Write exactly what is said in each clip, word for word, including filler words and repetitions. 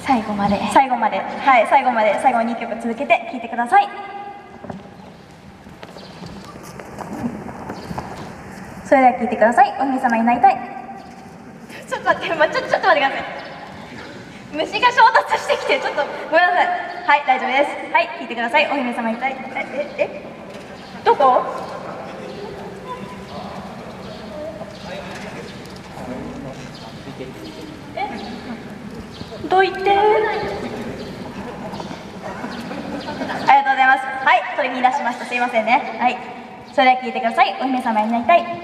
最後まで最後まで、はい、最後まで、最後にきょく続けて聴いてください。それでは聴いてください。お姫様になりたい。ちょっと待って、ま、ちょ、ちょっと待ってください。虫が衝突してきて、ちょっとごめんなさい。はい、大丈夫です。はい、聴いてください。お姫様になりたい。え、え、え、どこ？え、どいて。ありがとうございます。はい、取り乱しました。すいませんね。はい、それでは聴いてください。お姫様になりたい。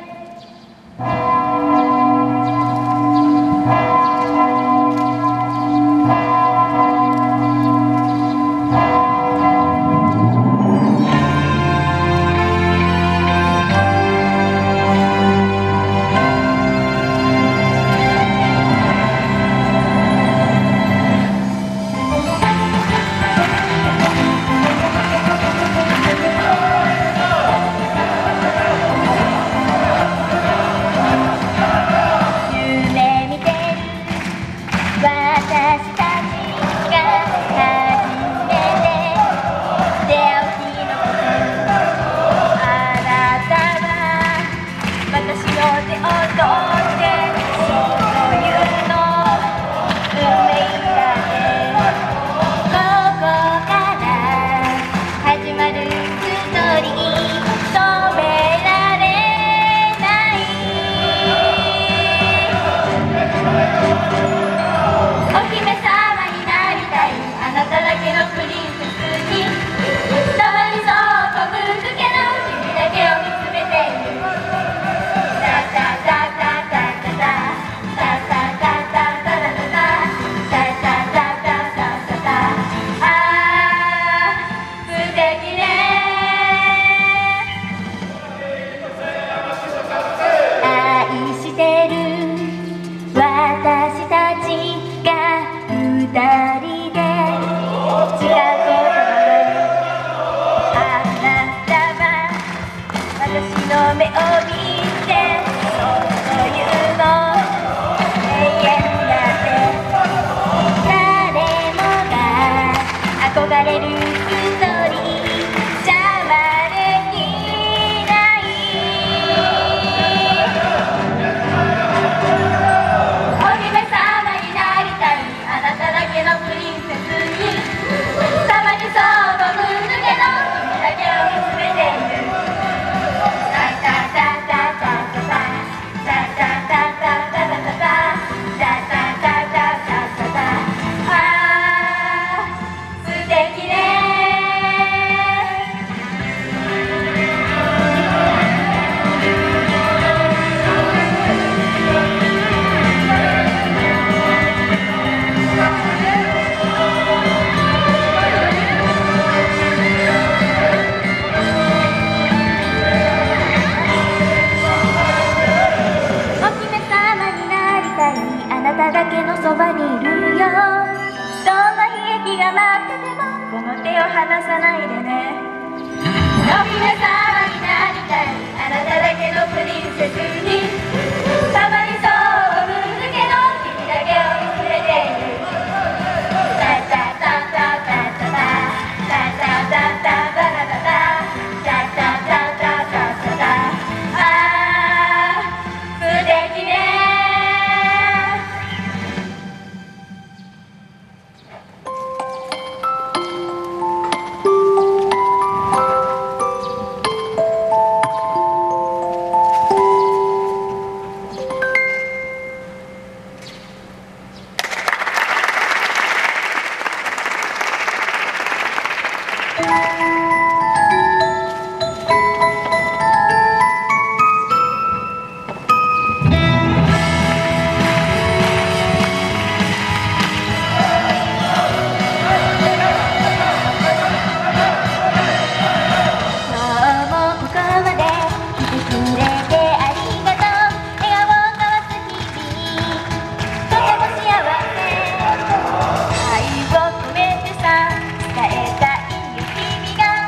愛を込めてさ伝えたいよ君が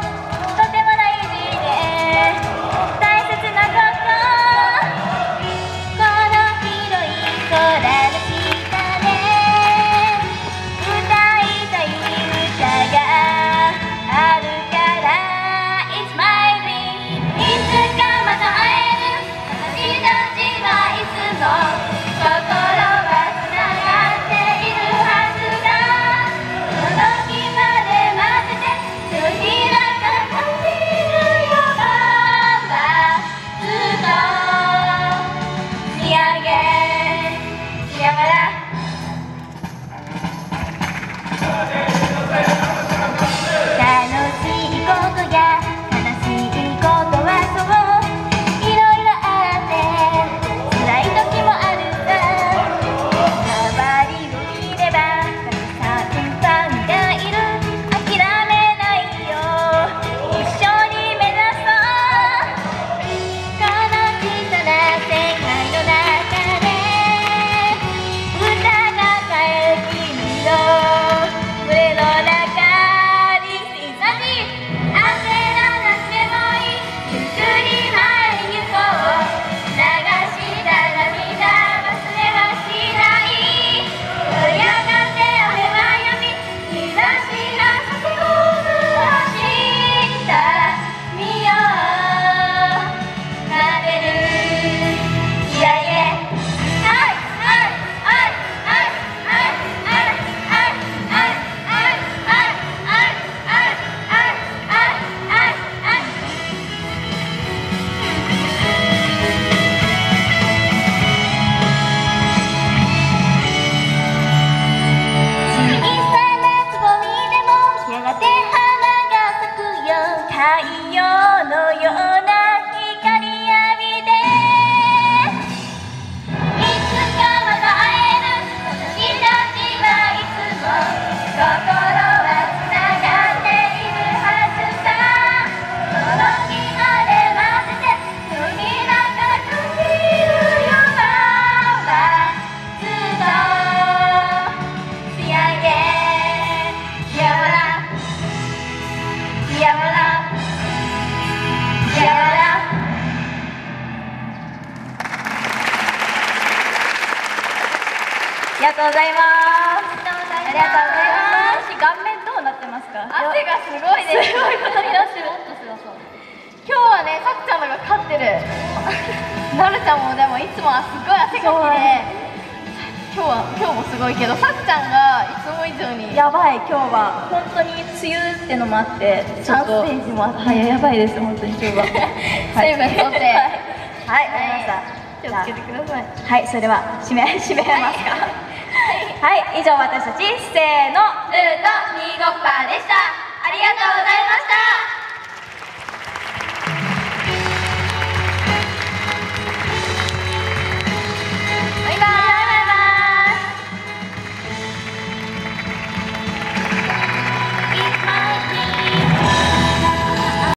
ますありがとうございます。顔面どうなってますか？ 汗がすごいです。 すごいことになってる。 今日はね、さくちゃんのが勝ってる。なるちゃんもでもいつもはすごい汗かきで、今日は今日もすごいけど、さくちゃんがいつも以上にやばい。今日は本当に梅雨ってのもあってちょっとステージもあって、 はい、やばいです本当に今日は。 水分とって、 はい、わかりました。 気をつけてください。 はい、それでは締め締めますか。はい、以上私たちせーのルートにじゅうごパーセントでした。ありがとうございました。